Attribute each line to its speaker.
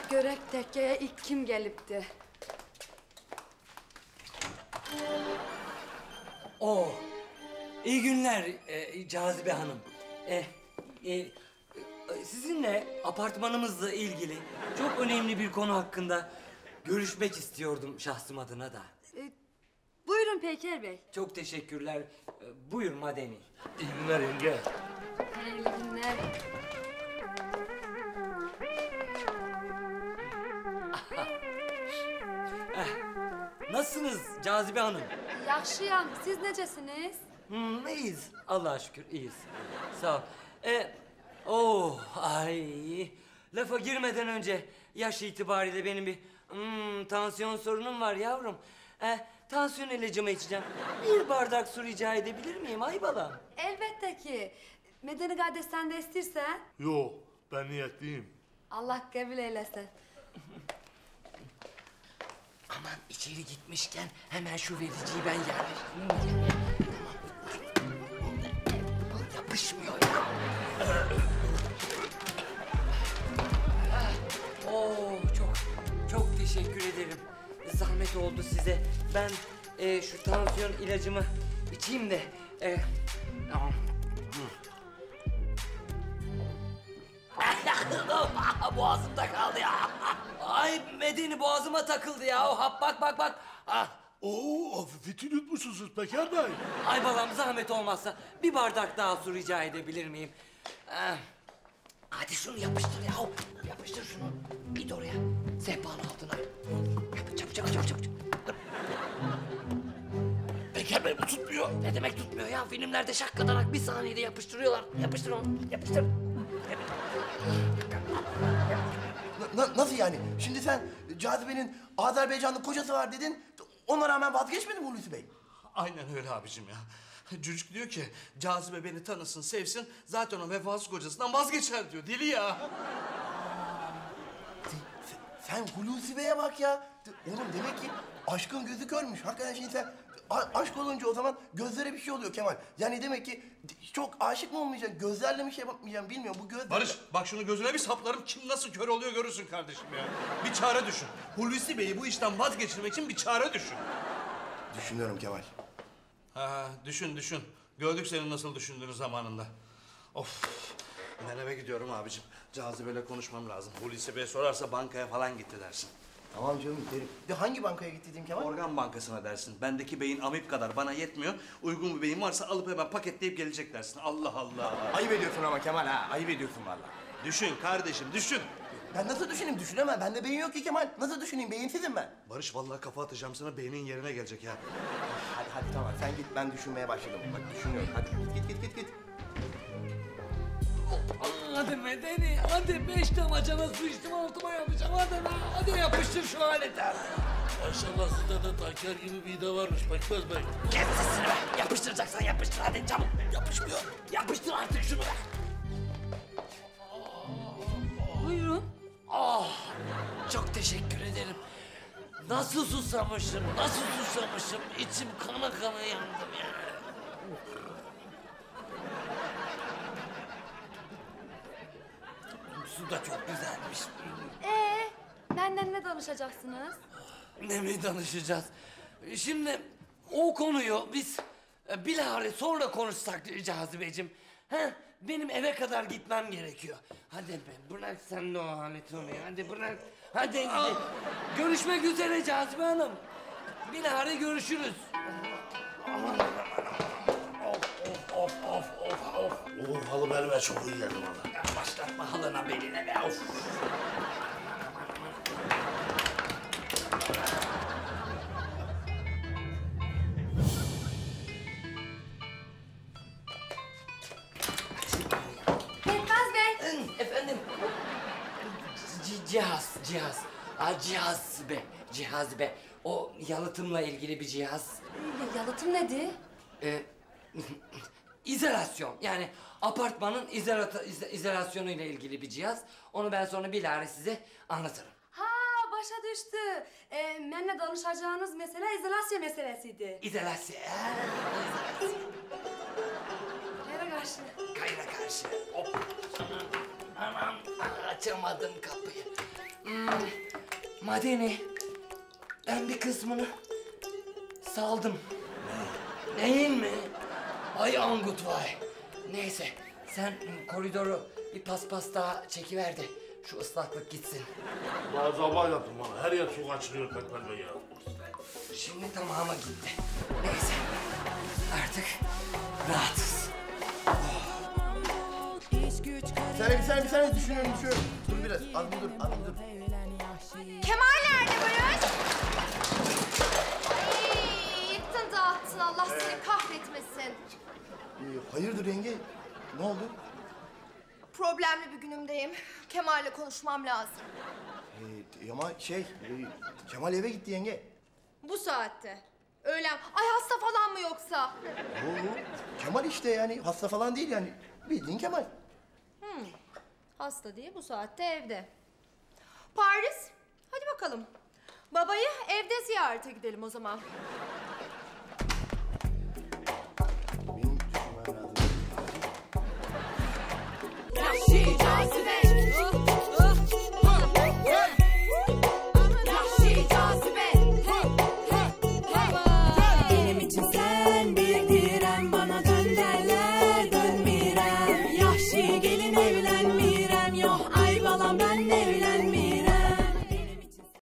Speaker 1: görek tekkeye ilk kim gelipti?
Speaker 2: Oo, iyi günler Cazibe Hanım. Sizinle apartmanımızla ilgili çok önemli bir konu hakkında görüşmek istiyordum şahsım adına da.
Speaker 1: Buyurun Peyker Bey.
Speaker 2: Çok teşekkürler. Buyur Madeni.
Speaker 3: İyi günler yenge.
Speaker 1: Hayırlı günler.
Speaker 2: Nasılsınız Cazibe Hanım?
Speaker 1: Yaxşıyam. Siz necesiniz?
Speaker 2: İyiyiz. Allah'a şükür iyiyiz. Sağ ol. Ay. Lafa girmeden önce yaş itibariyle benim bir tansiyon sorunum var yavrum. Tansiyon ilacımı içeceğim. Bir bardak su rica edebilir miyim ay balam?
Speaker 1: Elbette ki. Medeni kardeş sen de istersen.
Speaker 3: Yo, ben niyetliyim.
Speaker 1: Allah kabul eylesin.
Speaker 2: Aman içeri gitmişken hemen şu vericiyi ben yerleştireyim. Tamam. Yapışmıyor ya. Çok teşekkür ederim. Zahmet oldu size. Ben şu tansiyon ilacımı içeyim de. Boğazımda kaldı ya. Ay Medeni boğazıma takıldı ya. O hap bak.
Speaker 3: Oo, hafifeti yutmuşsunuz Peker Bey.
Speaker 2: Ay balam zahmet olmazsa bir bardak daha su rica edebilir miyim? Hadi şunu yapıştır ya. Yapıştır şunu. Git oraya. Sehpanın altına. Çabuk.
Speaker 3: Peker Bey bu tutmuyor.
Speaker 2: Ne demek tutmuyor ya? Filmlerde şakkadarak bir saniyede yapıştırıyorlar. Yapıştır onu. Yapıştır.
Speaker 4: Nasıl yani? Şimdi sen Cazibe'nin Azerbaycanlı kocası var dedin. Ona rağmen vazgeçmedin mi Hulusi Bey?
Speaker 5: Aynen öyle abicim ya. Çocuk diyor ki Cazibe beni tanısın, sevsin. Zaten o vefasız kocasından vazgeçer diyor. Deli ya.
Speaker 4: Sen Hulusi Bey'e bak ya. Oğlum demek ki aşkın gözü körmüş. Hakikaten şimdi sen aşk olunca o zaman gözlere bir şey oluyor Kemal. Yani demek ki çok aşık mı olmayacaksın? Gözlerle mi şey yapmayacaksın bilmiyorum. Bu göz...
Speaker 5: Barış bak şunu gözüne bir saplarım. Kim nasıl kör oluyor görürsün kardeşim ya. Bir çare düşün. Hulusi Bey'i bu işten vazgeçirmek için bir çare düşün.
Speaker 4: Düşünüyorum Kemal.
Speaker 5: Ha, düşün. Gördük senin nasıl düşündüğünü zamanında. Of. Ben eve gidiyorum abicim. Cazibe'yle konuşmam lazım. Hulusi Bey sorarsa bankaya falan gitti dersin.
Speaker 4: Tamam canım derim. De hangi bankaya gittiydin Kemal?
Speaker 5: Organ bankasına dersin. Bendeki beyin amip kadar bana yetmiyor. Uygun bir beyin varsa alıp hemen paketleyip gelecek dersin. Allah Allah.
Speaker 4: Ayıp ediyorsun ama Kemal ha. Ayıp ediyorsun vallahi.
Speaker 5: Düşün kardeşim düşün.
Speaker 4: Ben nasıl düşüneyim? Düşünemem. Bende beyin yok ki Kemal. Nasıl düşüneyim? Beyinsizim ben.
Speaker 5: Barış vallahi kafa atacağım sana beynin yerine gelecek ya.
Speaker 4: Hadi tamam. Sen git. Ben düşünmeye başladım. Bak düşünüyorum. Hadi git.
Speaker 2: Hadi Medeni, hadi 5 damacana su içtim altıma yapacağım. Hadi yapıştır şu alete.
Speaker 3: Maşallah sizde de tanker gibi bir de varmış Pekmez Bey.
Speaker 2: Kes sesini be. Yapıştıracaksan yapıştır hadi çabuk. Yapışmıyor. Yapıştır artık şunu be.
Speaker 1: Buyurun.
Speaker 2: Çok teşekkür ederim. Nasıl susamışım. İçim kana yandım ya. Su da çok güzelmiş.
Speaker 1: Benden ne danışacaksınız?
Speaker 2: Ne mi danışacağız? Şimdi o konuyu biz bilahare sonra konuşsak Cazibeciğim. Benim eve kadar gitmem gerekiyor. Hadi be bırak sen de o aleti onu ya. Hadi bırak. Hadi. Görüşmek üzere Cazibe Hanım. Bilahare görüşürüz. Of.
Speaker 3: Oo, halı belime çok iyi geldi valla.
Speaker 2: Ya başlatma halına beline be of.
Speaker 1: Pekmez Bey.
Speaker 2: Efendim. Cihaz be. O yalıtımla ilgili bir cihaz.
Speaker 1: Yalıtım nedir?
Speaker 2: İzolasyon. Yani apartmanın izolasyonu ile ilgili bir cihaz. Onu ben sonra bilahare size anlatırım.
Speaker 1: Ha başa düştü. Benimle danışacağınız mesele izolasyon meselesiydi.
Speaker 2: İzolasyon. Kayra karşı. Hop. Aman açamadım kapıyı. Madeni, ben bir kısmını saldım. Neyin mi? Ay Angut vay. Neyse, sen koridoru bir paspas daha çekiver de şu ıslaklık gitsin.
Speaker 3: Daha sabah yaptım bana. Her yer su kaçırıyor Pekmez Bey ya.
Speaker 2: Şimdi tamamı gitti. Neyse, artık rahatız.
Speaker 4: Bir saniye düşünüyorum. Dur biraz, az bir dur.
Speaker 1: Kemal nerede Barış? Ay, yıktın dağıttın, Allah seni kahretmesin.
Speaker 4: Hayırdır yenge? Ne oldu?
Speaker 1: Problemli bir günümdeyim. Kemal'le konuşmam lazım.
Speaker 4: Ama Kemal eve gitti yenge.
Speaker 1: Bu saatte. Öğlen. Ay hasta falan mı yoksa?
Speaker 4: Oo, Kemal işte yani hasta falan değil yani. Bildiğin Kemal.
Speaker 1: Hasta diye bu saatte evde. Paris, hadi bakalım. Babayı evde ziyarete gidelim o zaman.